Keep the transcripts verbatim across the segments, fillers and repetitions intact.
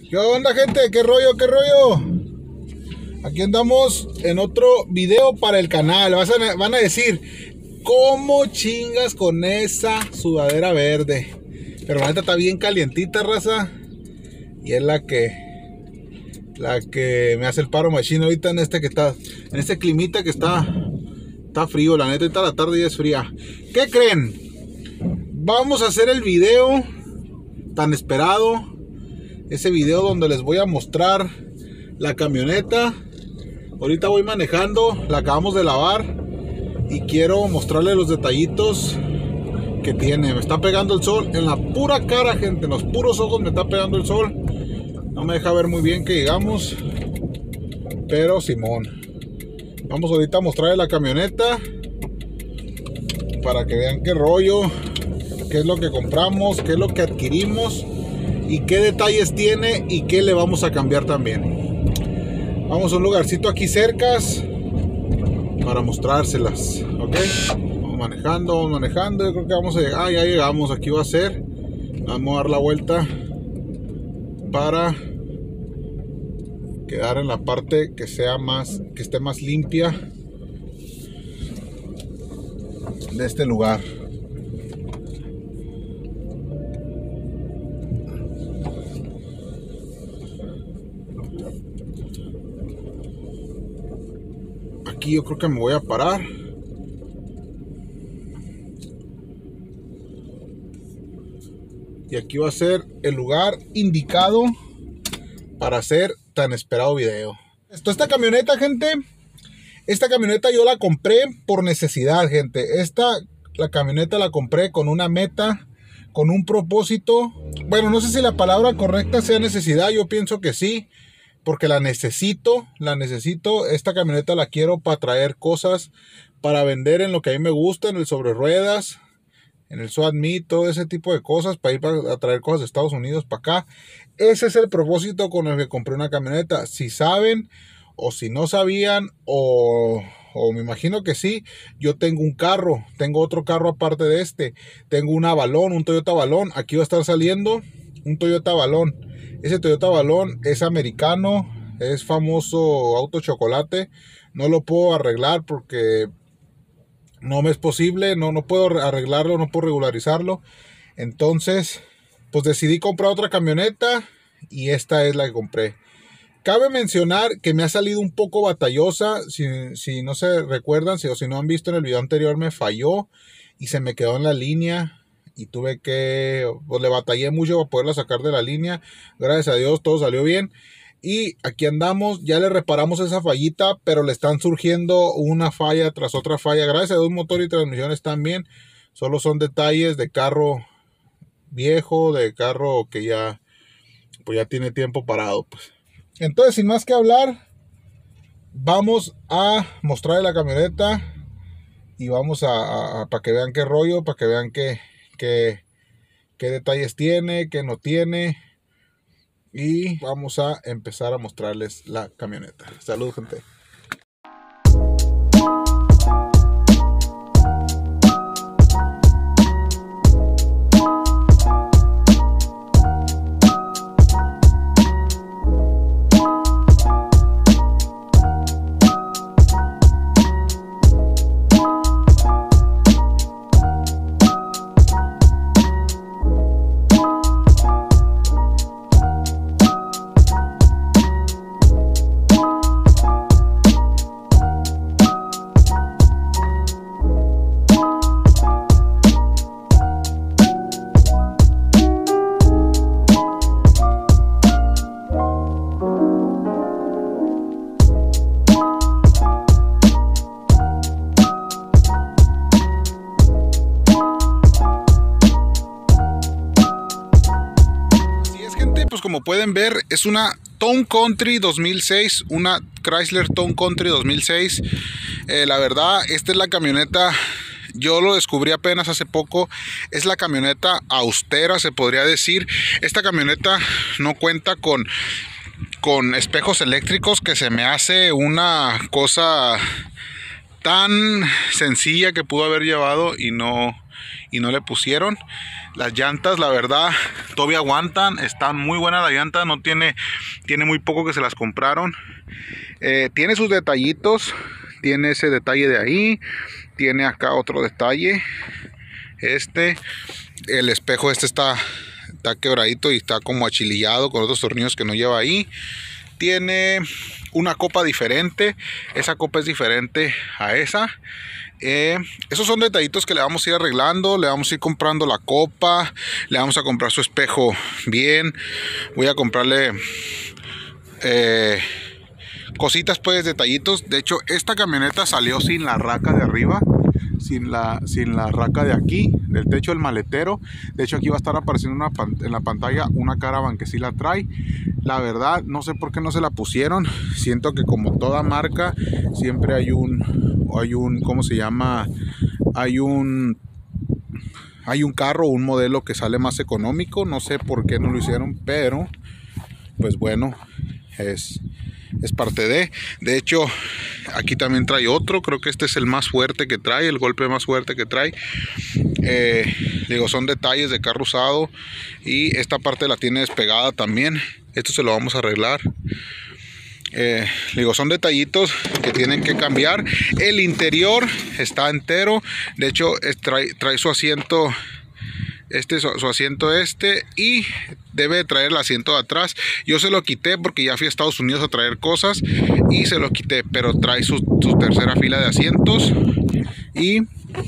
¿Qué onda, gente? ¿Qué rollo? ¿Qué rollo? Aquí andamos en otro video para el canal. Vas a, van a decir, ¿cómo chingas con esa sudadera verde? Pero la neta está bien calientita, raza. Y es la que La que me hace el paro machino ahorita en este que está En este climita que está Está frío, la neta, ahorita la tarde ya es fría. ¿Qué creen? Vamos a hacer el video tan esperado. Ese video donde les voy a mostrar la camioneta. Ahorita voy manejando, la acabamos de lavar y quiero mostrarles los detallitos que tiene. Me está pegando el sol en la pura cara, gente, en los puros ojos me está pegando el sol. No me deja ver muy bien que llegamos, pero simón. Vamos ahorita a mostrarles la camioneta para que vean qué rollo, qué es lo que compramos, qué es lo que adquirimos y qué detalles tiene y qué le vamos a cambiar también. Vamos a un lugarcito aquí cercas para mostrárselas, ok. Vamos manejando, vamos manejando. Yo creo que vamos a llegar. Ah, ya llegamos. Aquí va a ser. Vamos a dar la vuelta para quedar en la parte que sea más, que esté más limpia de este lugar. Aquí yo creo que me voy a parar. Y aquí va a ser el lugar indicado para hacer tan esperado video. Esto, esta camioneta, gente, esta camioneta yo la compré por necesidad, gente. Esta, la camioneta la compré con una meta, con un propósito. Bueno, no sé si la palabra correcta sea necesidad, yo pienso que sí. Porque la necesito, la necesito. Esta camioneta la quiero para traer cosas, para vender en lo que a mí me gusta, en el sobre ruedas, en el Swap Meet, todo ese tipo de cosas, para ir para, a traer cosas de Estados Unidos para acá. Ese es el propósito con el que compré una camioneta. Si saben, o si no sabían, o, o me imagino que sí, yo tengo un carro, tengo otro carro aparte de este. Tengo un Avalon, un Toyota Avalon. Aquí va a estar saliendo un Toyota Avalon. Ese Toyota Avalon es americano, es famoso auto chocolate. No lo puedo arreglar porque no me es posible, no, no puedo arreglarlo, no puedo regularizarlo. Entonces, pues decidí comprar otra camioneta y esta es la que compré. Cabe mencionar que me ha salido un poco batallosa. Si, si no se recuerdan, si, o si no han visto en el video anterior, me falló y se me quedó en la línea. Y tuve que, pues le batallé mucho para poderla sacar de la línea. Gracias a Dios todo salió bien. Y aquí andamos, ya le reparamos esa fallita, pero le están surgiendo una falla tras otra falla. Gracias a Dios motor y transmisión están bien. Solo son detalles de carro viejo, de carro que ya, pues ya tiene tiempo parado. Pues. Entonces, sin más que hablar, vamos a mostrarle la camioneta. Y vamos a, a, a para que vean qué rollo, para que vean qué... Qué, qué detalles tiene, qué no tiene. Y vamos a empezar a mostrarles la camioneta. Salud, gente. Como pueden ver, es una Town Country dos mil seis, una Chrysler Town Country dos mil seis. Eh, la verdad, esta es la camioneta, yo lo descubrí apenas hace poco, es la camioneta austera, se podría decir. Esta camioneta no cuenta con, con espejos eléctricos, que se me hace una cosa tan sencilla que pudo haber llevado y no, y no le pusieron. Las llantas, la verdad, todavía aguantan, están muy buenas las llantas, no tiene, tiene muy poco que se las compraron. Eh, tiene sus detallitos, tiene ese detalle de ahí, tiene acá otro detalle, este, el espejo este está, está quebradito y está como achilillado con otros tornillos que no lleva ahí. Tiene una copa diferente, esa copa es diferente a esa. Eh, esos son detallitos que le vamos a ir arreglando, le vamos a ir comprando la copa, le vamos a comprar su espejo bien, voy a comprarle eh, cositas pues, detallitos. De hecho esta camioneta salió sin la raca de arriba, sin la, sin la raca de aquí, del techo del maletero. De hecho aquí va a estar apareciendo una, en la pantalla una Caravan que sí la trae. La verdad no sé por qué no se la pusieron, siento que como toda marca siempre hay un hay un ¿cómo se llama? hay un hay un carro, un modelo que sale más económico. No sé por qué no lo hicieron, pero pues bueno, es es parte de de hecho aquí también trae otro, creo que este es el más fuerte que trae, el golpe más fuerte que trae. Eh, digo, son detalles de carro usado y esta parte la tiene despegada también. Esto se lo vamos a arreglar. Eh, digo, son detallitos que tienen que cambiar. El interior está entero. De hecho, trae, trae su asiento. Este su, su asiento este. Y debe traer el asiento de atrás. Yo se lo quité porque ya fui a Estados Unidos a traer cosas. Y se lo quité. Pero trae su, su tercera fila de asientos. Y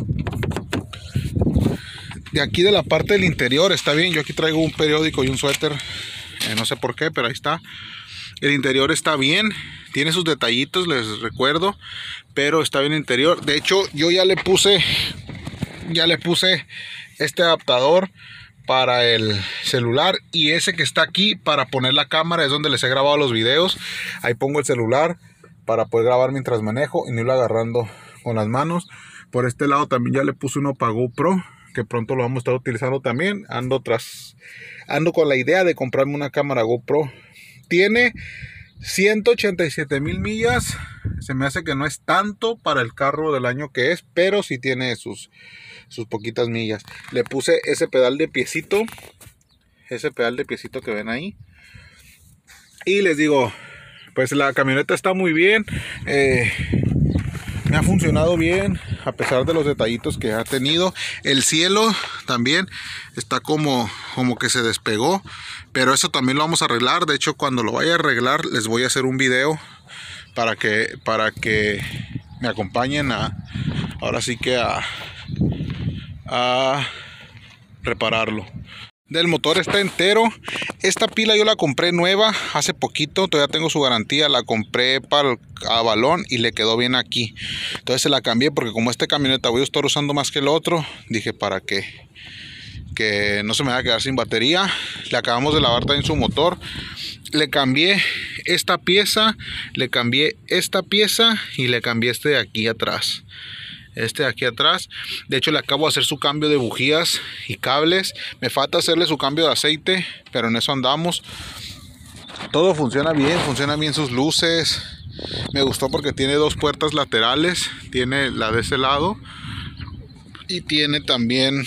de aquí de la parte del interior está bien. Yo aquí traigo un periódico y un suéter. Eh, no sé por qué, pero ahí está. El interior está bien, tiene sus detallitos, les recuerdo, pero está bien el interior. De hecho, yo ya le puse, ya le puse este adaptador para el celular y ese que está aquí para poner la cámara es donde les he grabado los videos. Ahí pongo el celular para poder grabar mientras manejo y no irlo agarrando con las manos. Por este lado también ya le puse uno para GoPro, que pronto lo vamos a estar utilizando también. Ando tras, ando con la idea de comprarme una cámara GoPro. Tiene ciento ochenta y siete mil millas. Se me hace que no es tanto para el carro del año que es, pero sí tiene sus, sus poquitas millas. Le puse ese pedal de piecito, ese pedal de piecito que ven ahí. Y les digo, pues la camioneta está muy bien. Eh, me ha funcionado bien a pesar de los detallitos que ha tenido. El cielo también está como, como que se despegó, pero eso también lo vamos a arreglar. De hecho, cuando lo vaya a arreglar les voy a hacer un video para que, para que me acompañen a, ahora sí que a, a repararlo. Del motor está entero. Esta pila yo la compré nueva hace poquito, todavía tengo su garantía. La compré para el balón y le quedó bien aquí. Entonces se la cambié porque como esta camioneta voy a estar usando más que el otro, dije para que, que no se me vaya a quedar sin batería. Le acabamos de lavar también su motor. Le cambié esta pieza, le cambié esta pieza y le cambié este de aquí atrás. Este de aquí atrás. De hecho le acabo de hacer su cambio de bujías y cables. Me falta hacerle su cambio de aceite, pero en eso andamos. Todo funciona bien, funcionan bien sus luces. Me gustó porque tiene dos puertas laterales. Tiene la de ese lado y tiene también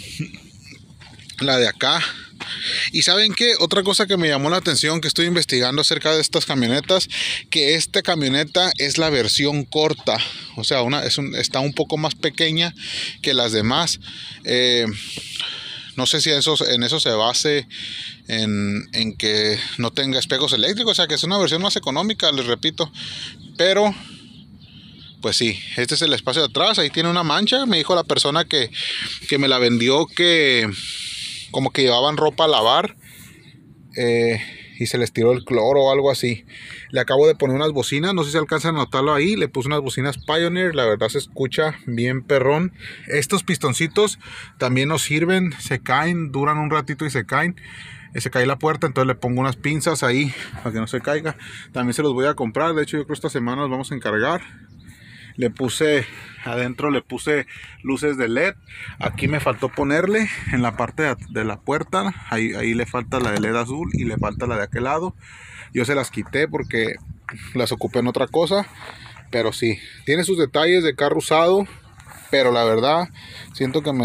la de acá. Y saben qué, otra cosa que me llamó la atención, que estoy investigando acerca de estas camionetas, que esta camioneta es la versión corta, o sea, una, es un, está un poco más pequeña que las demás. Eh, no sé si eso, en eso se base en, en que no tenga espejos eléctricos, o sea, que es una versión más económica, les repito, pero pues sí, este es el espacio de atrás. Ahí tiene una mancha. Me dijo la persona que, que me la vendió que como que llevaban ropa a lavar eh, y se les tiró el cloro o algo así. Le acabo de poner unas bocinas, no sé si alcanzan a notarlo ahí. Le puse unas bocinas Pioneer, la verdad se escucha bien perrón. Estos pistoncitos también nos sirven, se caen, duran un ratito y se caen. Se cae la puerta, entonces le pongo unas pinzas ahí para que no se caiga. También se los voy a comprar, de hecho yo creo que esta semana los vamos a encargar. Le puse adentro, le puse luces de L E D. Aquí me faltó ponerle en la parte de, de la puerta. Ahí, ahí le falta la de L E D azul y le falta la de aquel lado. Yo se las quité porque las ocupé en otra cosa. Pero sí, tiene sus detalles de carro usado. Pero la verdad, siento que me,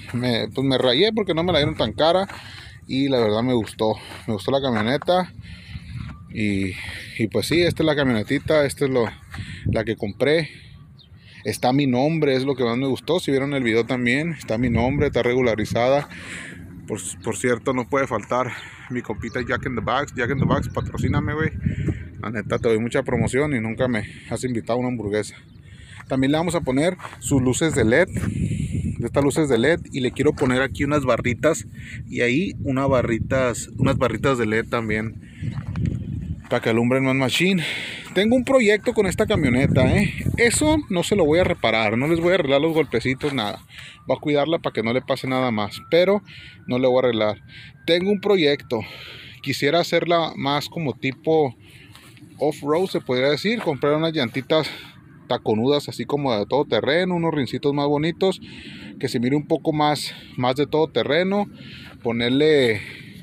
me, pues me rayé porque no me la dieron tan cara. Y la verdad me gustó, me gustó la camioneta. Y, y pues sí, esta es la camionetita, esta es lo, la que compré. Está mi nombre, es lo que más me gustó. Si vieron el video también, está mi nombre, está regularizada. Por, por cierto, no puede faltar mi compita Jack in the Box. Jack in the Box, patrocíname, güey. La neta, te doy mucha promoción y nunca me has invitado a una hamburguesa. También le vamos a poner sus luces de L E D. De estas luces de L E D. Y le quiero poner aquí unas barritas. Y ahí unas barritas, unas barritas de L E D también. Para que alumbren más machine. Tengo un proyecto con esta camioneta, ¿eh? Eso no se lo voy a reparar. No les voy a arreglar los golpecitos, nada. Voy a cuidarla para que no le pase nada más. Pero no le voy a arreglar. Tengo un proyecto. Quisiera hacerla más como tipo off-road, se podría decir. Comprar unas llantitas taconudas, así como de todo terreno. Unos rincitos más bonitos. Que se mire un poco más, más de todo terreno. Ponerle...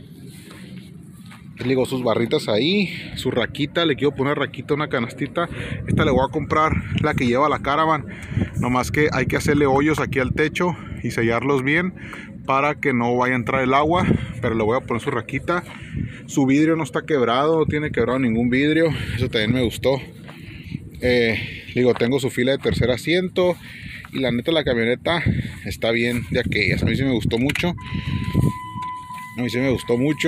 Le digo, sus barritas ahí, su raquita, le quiero poner raquita, una canastita. Esta le voy a comprar la que lleva la Caravan. Nomás que hay que hacerle hoyos aquí al techo y sellarlos bien para que no vaya a entrar el agua. Pero le voy a poner su raquita. Su vidrio no está quebrado, no tiene quebrado ningún vidrio. Eso también me gustó. Eh, digo, tengo su fila de tercer asiento. Y la neta, la camioneta está bien de aquellas. A mí sí me gustó mucho. A mí sí me gustó mucho.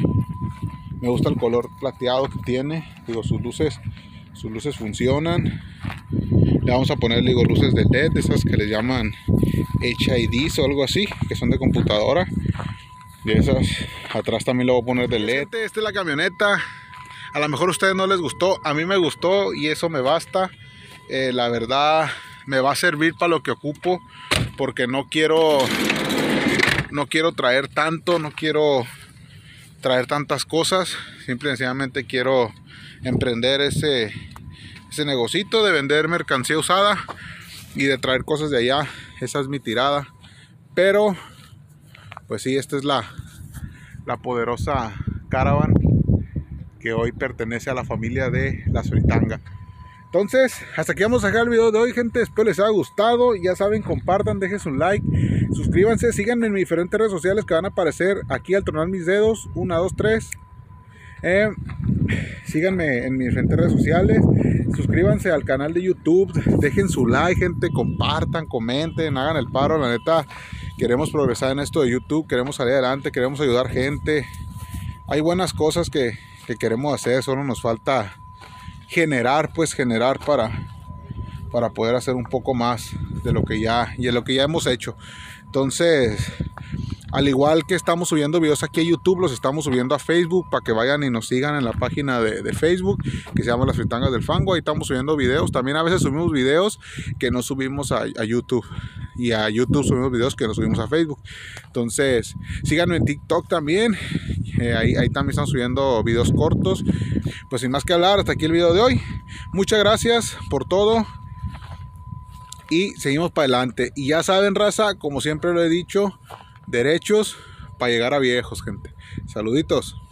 Me gusta el color plateado que tiene. Digo, sus luces, sus luces funcionan. Le vamos a poner, digo, luces de L E D, esas que le llaman H I Ds o algo así, que son de computadora. De esas, atrás también le voy a poner de L E D. Esta es la camioneta. A lo mejor a ustedes no les gustó, a mí me gustó y eso me basta. Eh, la verdad, me va a servir para lo que ocupo, porque no quiero, no quiero traer tanto, no quiero traer tantas cosas. Simple y sencillamente quiero emprender ese ese negocito de vender mercancía usada y de traer cosas de allá. Esa es mi tirada. Pero pues sí, esta es la la poderosa Caravan que hoy pertenece a la familia de Las Fritanga. Entonces, hasta aquí vamos a dejar el video de hoy, gente. Espero les haya gustado. Ya saben, compartan, dejen su like, suscríbanse, síganme en mis diferentes redes sociales que van a aparecer aquí al tronar mis dedos. Una, dos, tres. Eh, síganme en mis diferentes redes sociales. Suscríbanse al canal de YouTube. Dejen su like, gente. Compartan, comenten, hagan el paro. La neta, queremos progresar en esto de YouTube. Queremos salir adelante, queremos ayudar gente. Hay buenas cosas que, que queremos hacer. Solo nos falta generar, pues generar para para poder hacer un poco más de lo que ya y de lo que ya hemos hecho. Entonces, al igual que estamos subiendo videos aquí a YouTube, los estamos subiendo a Facebook para que vayan y nos sigan en la página de, de Facebook que se llama Las Fritangas del Fango. Ahí estamos subiendo videos. También a veces subimos videos que no subimos a, a YouTube, y a YouTube subimos videos que no subimos a Facebook. Entonces, síganme en TikTok también. Eh, ahí, ahí también están subiendo videos cortos. Pues sin más que hablar, hasta aquí el video de hoy. Muchas gracias por todo. Y seguimos para adelante. Y ya saben, raza, como siempre lo he dicho, derechos para llegar a viejos, gente. Saluditos.